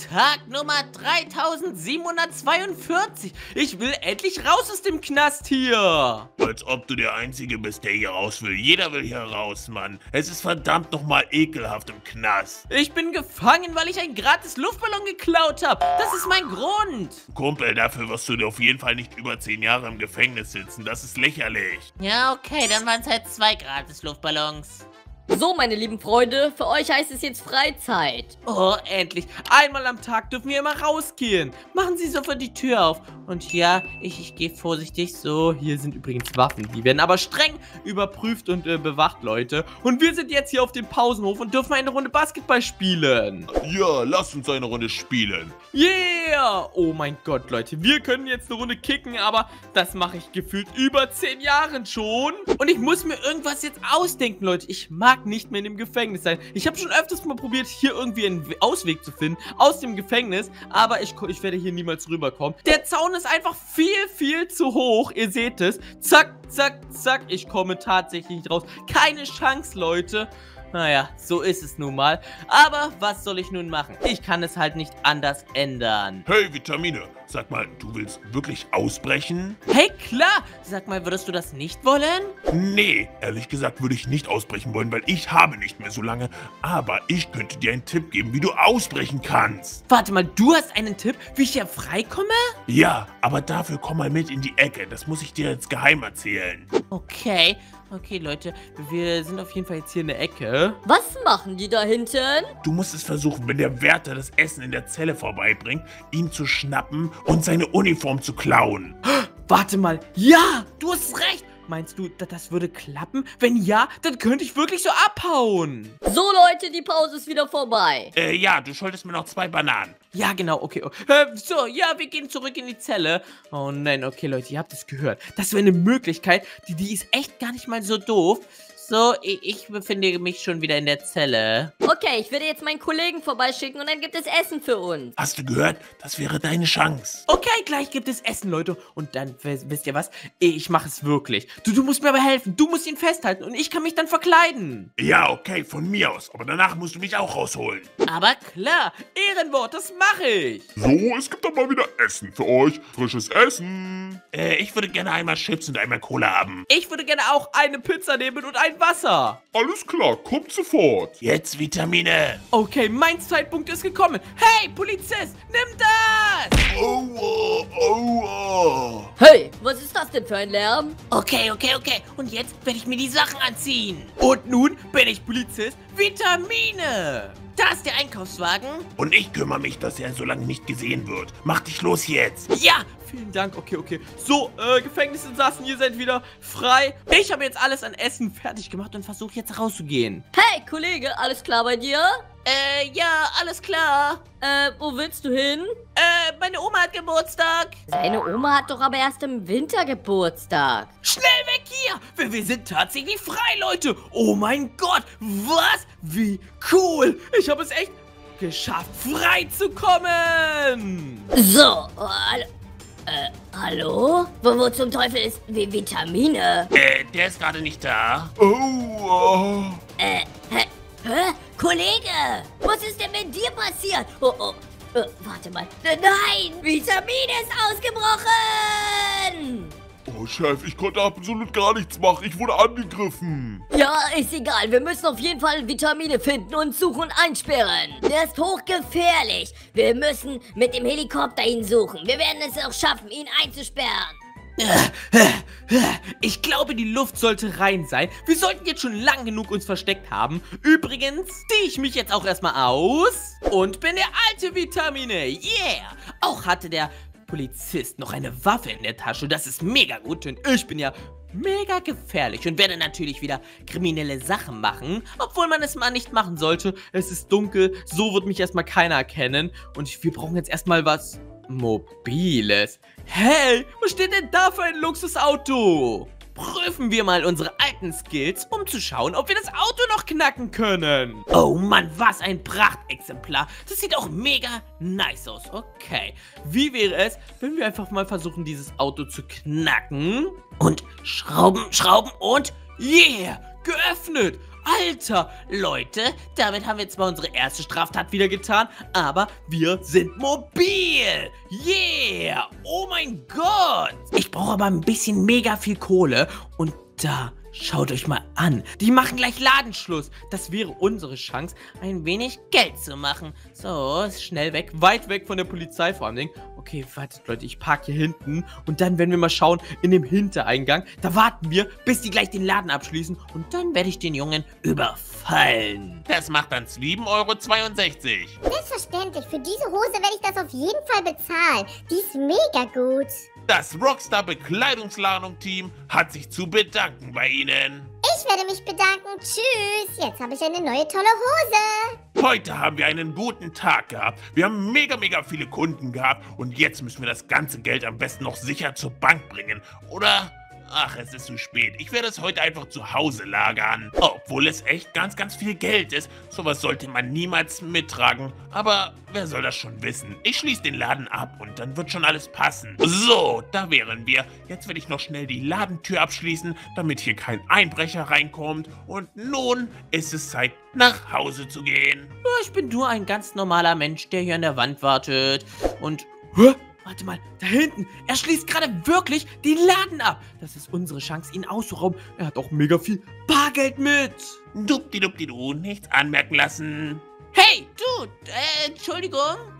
Tag Nummer 3742. Ich will endlich raus aus dem Knast hier. Als ob du der Einzige bist, der hier raus will. Jeder will hier raus, Mann. Es ist verdammt nochmal ekelhaft im Knast. Ich bin gefangen, weil ich einen gratis Luftballon geklaut habe. Das ist mein Grund. Kumpel, dafür wirst du auf jeden Fall nicht über 10 Jahre im Gefängnis sitzen. Das ist lächerlich. Ja, okay, dann waren es halt 2 gratis Luftballons. So, meine lieben Freunde, für euch heißt es jetzt Freizeit. Oh, endlich. Einmal am Tag dürfen wir immer rausgehen. Machen Sie sofort die Tür auf. Und ja, ich gehe vorsichtig. So, hier sind übrigens Waffen. Die werden aber streng überprüft und bewacht, Leute. Und wir sind jetzt hier auf dem Pausenhof und dürfen eine Runde Basketball spielen. Ja, lass uns eine Runde spielen. Yeah! Oh mein Gott, Leute. Wir können jetzt eine Runde kicken, aber das mache ich gefühlt über 10 Jahren schon. Und ich muss mir irgendwas jetzt ausdenken, Leute. Ich mag nicht mehr in dem Gefängnis sein. Ich habe schon öfters mal probiert, hier irgendwie einen Ausweg zu finden aus dem Gefängnis, aber ich werde hier niemals rüberkommen. Der Zaun ist einfach viel, viel zu hoch. Ihr seht es. Zack, zack, zack. Ich komme tatsächlich nicht raus. Keine Chance, Leute. Naja, so ist es nun mal. Aber was soll ich nun machen? Ich kann es halt nicht anders ändern. Hey, Vitamine, sag mal, du willst wirklich ausbrechen? Hey, klar! Sag mal, würdest du das nicht wollen? Nee, ehrlich gesagt würde ich nicht ausbrechen wollen, weil ich habe nicht mehr so lange. Aber ich könnte dir einen Tipp geben, wie du ausbrechen kannst. Warte mal, du hast einen Tipp, wie ich hier freikomme? Ja, aber dafür komm mal mit in die Ecke. Das muss ich dir jetzt geheim erzählen. Okay. Okay, Leute, wir sind auf jeden Fall jetzt hier in der Ecke. Was machen die da hinten? Du musst es versuchen, wenn der Wärter das Essen in der Zelle vorbeibringt, ihn zu schnappen und seine Uniform zu klauen. Warte mal. Ja, du hast recht. Meinst du, das würde klappen? Wenn ja, dann könnte ich wirklich so abhauen. So, Leute, die Pause ist wieder vorbei. Ja, du schuldest mir noch 2 Bananen. Ja, genau, okay. So, ja, wir gehen zurück in die Zelle. Oh nein, okay, Leute, ihr habt es gehört. Das wäre eine Möglichkeit, die ist echt gar nicht mal so doof. So, ich befinde mich schon wieder in der Zelle. Okay, ich werde jetzt meinen Kollegen vorbeischicken und dann gibt es Essen für uns. Hast du gehört? Das wäre deine Chance. Okay, gleich gibt es Essen, Leute. Und dann, wisst ihr was? Ich mache es wirklich. Du musst mir aber helfen. Du musst ihn festhalten und ich kann mich dann verkleiden. Ja, okay, von mir aus. Aber danach musst du mich auch rausholen. Aber klar, Ehrenwort, das mache ich. So, es gibt dann mal wieder Essen für euch. Frisches Essen. Ich würde gerne einmal Chips und einmal Cola haben. Ich würde gerne auch eine Pizza nehmen und ein Wasser. Alles klar, kommt sofort. Jetzt Vitamine. Okay, mein Zeitpunkt ist gekommen. Hey, Polizist, nimm das! Aua, aua. Hey, was ist das denn für ein Lärm? Okay. Und jetzt werde ich mir die Sachen anziehen. Und nun bin ich Polizist Vitamine. Da ist der Einkaufswagen. Und ich kümmere mich, dass er so lange nicht gesehen wird. Mach dich los jetzt. Ja, vielen Dank. Okay. So, Gefängnisinsassen, ihr seid wieder frei. Ich habe jetzt alles an Essen fertig gemacht und versuche jetzt rauszugehen. Hey, Kollege, alles klar bei dir? Ja, alles klar. Wo willst du hin? Meine Oma hat Geburtstag. Seine Oma hat doch aber erst im Winter Geburtstag. Schnell weg hier! Wir sind tatsächlich frei, Leute! Oh mein Gott! Was? Wie cool! Ich habe es echt geschafft, frei zu kommen! So, hallo? Wo zum Teufel ist Vitamine? Der ist gerade nicht da. Aua. Hä? Kollege, was ist denn mit dir passiert? Oh, warte mal. Nein, Vitamine ist ausgebrochen! Oh, Chef, ich konnte absolut gar nichts machen. Ich wurde angegriffen. Ja, ist egal. Wir müssen auf jeden Fall Vitamine finden und suchen und einsperren. Der ist hochgefährlich. Wir müssen mit dem Helikopter ihn suchen. Wir werden es auch schaffen, ihn einzusperren. Ich glaube, die Luft sollte rein sein. Wir sollten jetzt schon lang genug uns versteckt haben. Übrigens ziehe ich mich jetzt auch erstmal aus und bin der alte Vitamine. Yeah! Auch hatte der Polizist noch eine Waffe in der Tasche. Das ist mega gut, denn ich bin ja mega gefährlich und werde natürlich wieder kriminelle Sachen machen, obwohl man es mal nicht machen sollte. Es ist dunkel, so wird mich erstmal keiner erkennen und wir brauchen jetzt erstmal was Mobiles. Hey, was steht denn da für ein Luxusauto? Prüfen wir mal unsere alten Skills, um zu schauen, ob wir das Auto noch knacken können. Oh Mann, was ein Prachtexemplar. Das sieht auch mega nice aus. Okay, wie wäre es, wenn wir einfach mal versuchen, dieses Auto zu knacken? Und schrauben und yeah, geöffnet. Alter, Leute, damit haben wir zwar unsere erste Straftat wieder getan, aber wir sind mobil. Yeah, oh mein Gott. Ich brauche aber ein bisschen mega viel Kohle und da... Schaut euch mal an. Die machen gleich Ladenschluss. Das wäre unsere Chance, ein wenig Geld zu machen. So, schnell weg. Weit weg von der Polizei vor allem. Okay, wartet Leute, ich parke hier hinten. Und dann werden wir mal schauen in dem Hintereingang. Da warten wir, bis die gleich den Laden abschließen. Und dann werde ich den Jungen überfallen. Das macht dann 7,62 €. Selbstverständlich, für diese Hose werde ich das auf jeden Fall bezahlen. Die ist mega gut. Das Rockstar-Bekleidungsladung-Team hat sich zu bedanken bei Ihnen. Ich werde mich bedanken. Tschüss. Jetzt habe ich eine neue tolle Hose. Heute haben wir einen guten Tag gehabt. Wir haben mega viele Kunden gehabt. Und jetzt müssen wir das ganze Geld am besten noch sicher zur Bank bringen. Oder... Ach, es ist zu spät. Ich werde es heute einfach zu Hause lagern. Obwohl es echt ganz viel Geld ist. Sowas sollte man niemals mittragen. Aber wer soll das schon wissen? Ich schließe den Laden ab und dann wird schon alles passen. So, da wären wir. Jetzt werde ich noch schnell die Ladentür abschließen, damit hier kein Einbrecher reinkommt. Und nun ist es Zeit, nach Hause zu gehen. Ich bin nur ein ganz normaler Mensch, der hier an der Wand wartet. Und... Hä? Warte mal, da hinten. Er schließt gerade wirklich den Laden ab. Das ist unsere Chance, ihn auszurauben. Er hat auch mega viel Bargeld mit. Dupdi-dupdi-du, nichts anmerken lassen. Hey, du, Entschuldigung.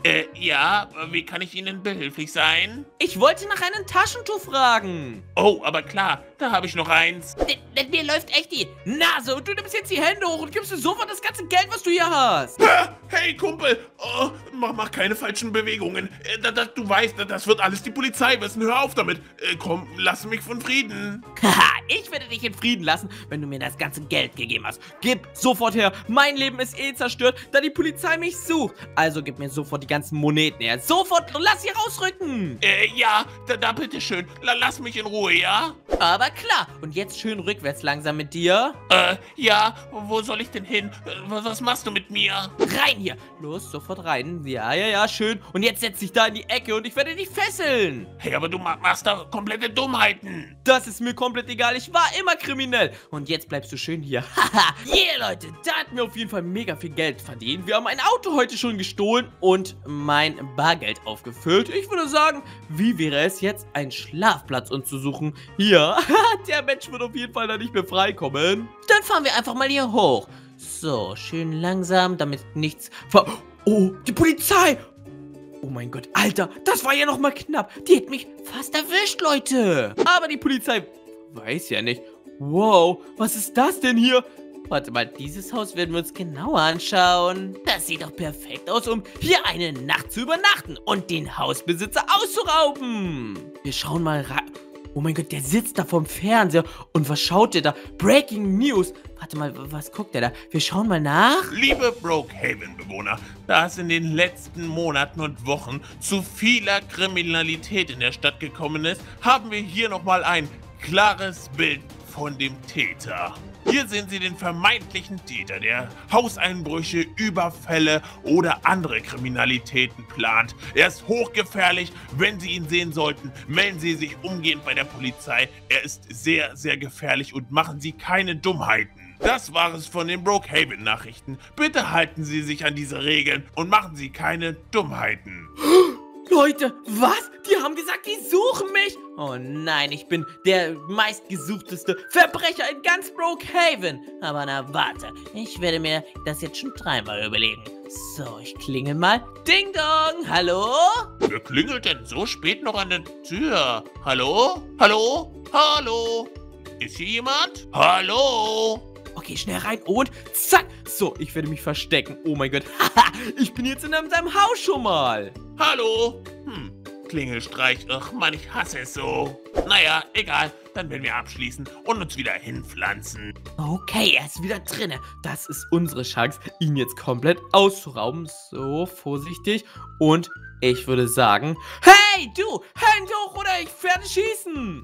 Ja, wie kann ich Ihnen behilflich sein? Ich wollte nach einem Taschentuch fragen. Oh, aber klar, da habe ich noch eins. Mir läuft echt die Nase und du nimmst jetzt die Hände hoch und gibst mir sofort das ganze Geld, was du hier hast. Hey, Kumpel, mach keine falschen Bewegungen. Du weißt, das wird alles die Polizei wissen. Hör auf damit. Komm, lass mich von Frieden. Haha, ich werde dich in Frieden lassen, wenn du mir das ganze Geld gegeben hast. Gib sofort her. Mein Leben ist eh zerstört, da die Polizei mich sucht. Also gib mir sofort die ganzen Moneten her. Sofort, lass sie rausrücken. Ja, da bitteschön. Lass mich in Ruhe, ja? Aber klar. Und jetzt schön rückwärts langsam mit dir. Ja, wo soll ich denn hin? Was machst du mit mir? Rein hier. Los, sofort rein. Ja, schön. Und jetzt setz dich da in die Ecke und ich werde dich fesseln. Hey, aber du machst da komplette Dummheiten. Das ist mir komplett egal. Ich war immer kriminell. Und jetzt bleibst du schön hier. Haha. Yeah, Leute. Da hatten wir auf jeden Fall mega viel Geld verdient. Wir haben ein Auto heute schon gestohlen und mein Bargeld aufgefüllt. Ich würde sagen, wie wäre es jetzt, einen Schlafplatz uns zu suchen? Hier. Der Mensch wird auf jeden Fall da nicht mehr freikommen. Dann fahren wir einfach mal hier hoch. So, schön langsam, damit nichts... Oh, die Polizei! Oh mein Gott, Alter, das war ja noch mal knapp. Die hätte mich fast erwischt, Leute. Aber die Polizei weiß ja nicht. Wow, was ist das denn hier? Warte mal, dieses Haus werden wir uns genauer anschauen. Das sieht doch perfekt aus, um hier eine Nacht zu übernachten und den Hausbesitzer auszurauben. Wir schauen mal rein. Oh mein Gott, der sitzt da vorm Fernseher. Und was schaut der da? Breaking News. Warte mal, was guckt der da? Wir schauen mal nach. Liebe Brookhaven-Bewohner, da es in den letzten Monaten und Wochen zu vieler Kriminalität in der Stadt gekommen ist, haben wir hier nochmal ein klares Bild von dem Täter. Hier sehen Sie den vermeintlichen Täter, der Hauseinbrüche, Überfälle oder andere Kriminalitäten plant. Er ist hochgefährlich. Wenn Sie ihn sehen sollten, melden Sie sich umgehend bei der Polizei. Er ist sehr gefährlich und machen Sie keine Dummheiten. Das war es von den Brookhaven-Nachrichten. Bitte halten Sie sich an diese Regeln und machen Sie keine Dummheiten. Leute, was? Die haben gesagt, die suchen mich. Oh nein, ich bin der meistgesuchteste Verbrecher in ganz Brookhaven. Aber na warte, ich werde mir das jetzt schon dreimal überlegen. So, ich klingel mal. Ding dong, hallo? Wer klingelt denn so spät noch an der Tür? Hallo? Hallo? Hallo? Ist hier jemand? Hallo? Okay, schnell rein und zack. So, ich werde mich verstecken. Oh mein Gott. Haha, ich bin jetzt in seinem Haus schon mal. Hallo? Klingelstreich. Ach Mann, ich hasse es so. Naja, egal. Dann werden wir abschließen und uns wieder hinpflanzen. Okay, er ist wieder drinne. Das ist unsere Chance, ihn jetzt komplett auszurauben. So, vorsichtig. Und ich würde sagen, hey, du, Hände hoch oder ich werde schießen.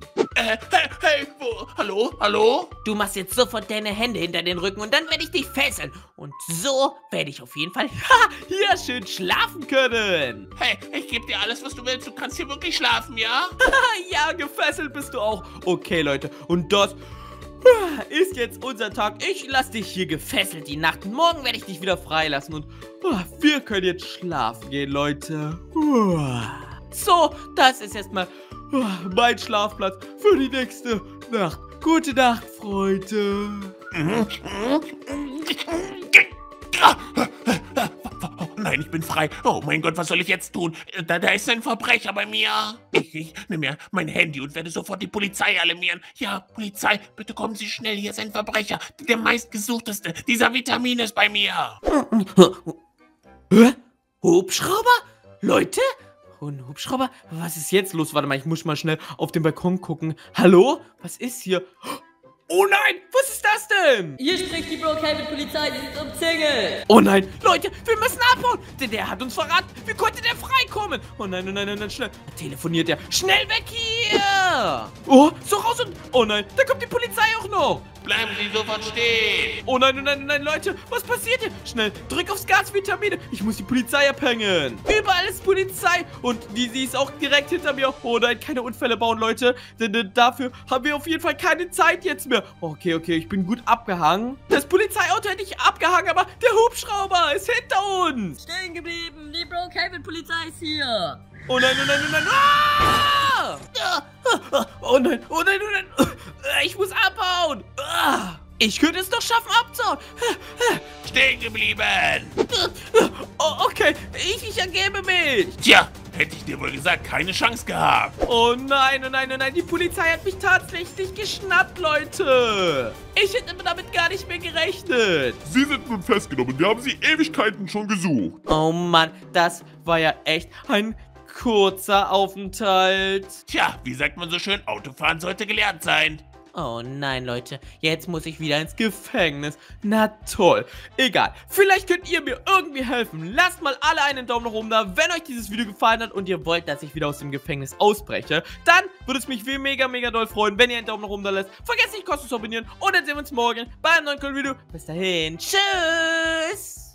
Hey, wo? Hallo? Hallo? Du machst jetzt sofort deine Hände hinter den Rücken und dann werde ich dich fesseln. Und so werde ich auf jeden Fall hier schön schlafen können. Hey, ich gebe dir alles, was du willst. Du kannst hier wirklich schlafen, ja? Ja, gefesselt bist du auch. Okay, Leute, und das Ist jetzt unser Tag. Ich lasse dich hier gefesselt die Nacht. Und morgen werde ich dich wieder freilassen. Und wir können jetzt schlafen gehen, Leute. So, das ist erstmal mein Schlafplatz für die nächste Nacht. Gute Nacht, Freunde. Oh nein, ich bin frei. Oh mein Gott, was soll ich jetzt tun? Da ist ein Verbrecher bei mir. Ich nehme mir mein Handy und werde sofort die Polizei alarmieren. Ja, Polizei, bitte kommen Sie schnell. Hier ist ein Verbrecher. Der meistgesuchteste. Dieser Vitamin ist bei mir. Hubschrauber? Leute? Oh, ein Hubschrauber? Was ist jetzt los? Warte mal, ich muss mal schnell auf den Balkon gucken. Hallo? Was ist hier? Oh nein, was ist das denn? Hier spricht die Brookhaven-Polizei, sie sind umzingelt. Oh nein, Leute, wir müssen abhauen. Der hat uns verraten. Wie konnte der freikommen? Oh nein, oh nein, oh nein, schnell. Telefoniert er. Schnell weg hier. Oh, so raus und... Oh nein, da kommt die Polizei auch noch. Bleiben Sie sofort stehen. Oh nein, Leute, was passiert hier? Schnell, drück aufs Gas, Vitamine. Ich muss die Polizei abhängen. Überall ist Polizei. Und sie ist auch direkt hinter mir. Oh nein, keine Unfälle bauen, Leute. Denn dafür haben wir auf jeden Fall keine Zeit jetzt mehr. Okay, ich bin gut abgehangen. Das Polizeiauto hätte ich abgehangen, aber der Hubschrauber ist hinter uns. Stehen geblieben, die Brookhaven-Polizei ist hier. Oh nein. Ah! Oh nein. Ich muss abhauen. Ich könnte es doch schaffen, abzuhauen. Stehen geblieben. Oh, okay, ich ergebe mich. Tja, hätte ich dir wohl gesagt, keine Chance gehabt. Oh nein. Die Polizei hat mich tatsächlich geschnappt, Leute. Ich hätte damit gar nicht mehr gerechnet. Sie sind nun festgenommen. Wir haben Sie Ewigkeiten schon gesucht. Oh Mann, das war ja echt ein kurzer Aufenthalt. Tja, wie sagt man so schön, Autofahren sollte gelernt sein. Oh nein, Leute. Jetzt muss ich wieder ins Gefängnis. Na toll. Egal. Vielleicht könnt ihr mir irgendwie helfen. Lasst mal alle einen Daumen nach oben da, wenn euch dieses Video gefallen hat und ihr wollt, dass ich wieder aus dem Gefängnis ausbreche. Dann würde es mich mega doll freuen, wenn ihr einen Daumen nach oben da lässt. Vergesst nicht, kostenlos zu abonnieren. Und dann sehen wir uns morgen bei einem neuen coolen Video. Bis dahin. Tschüss.